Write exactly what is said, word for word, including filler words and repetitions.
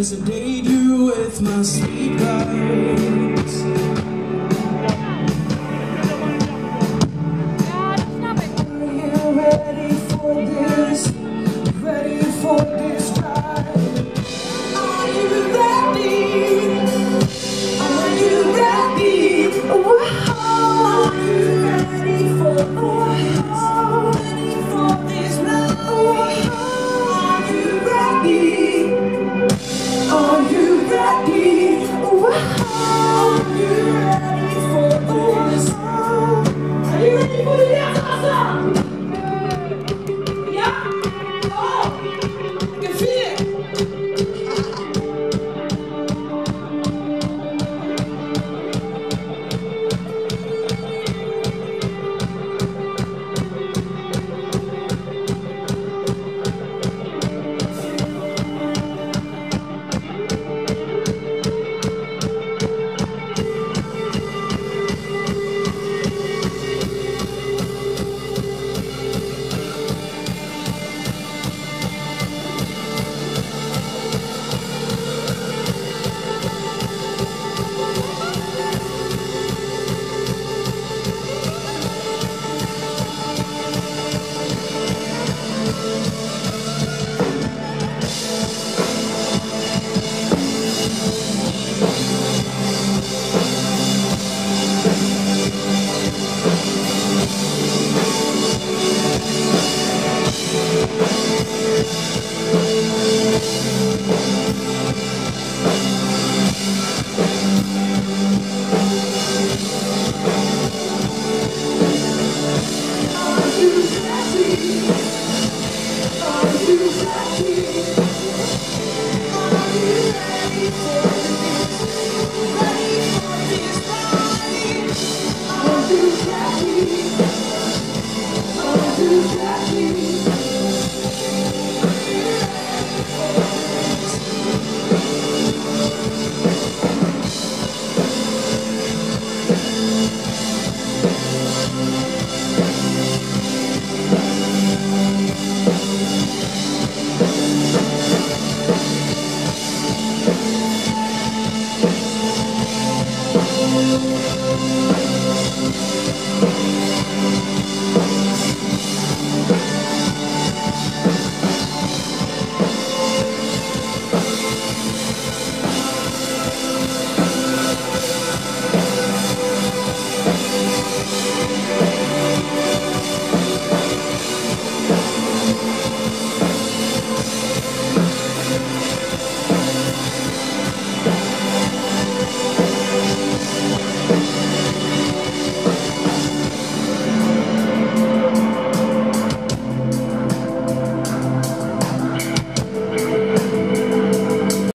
and sedate you with my sweet words. Are you ready for this? Ready for this ride? Are you ready? Are you ready? Whoa. Are you ready for this? Ready for this ride? Are you ready? Are you ready? Whoa. Are you ready for this? Are you ready for the dance awesome? Yeah? Oh! You can feel it!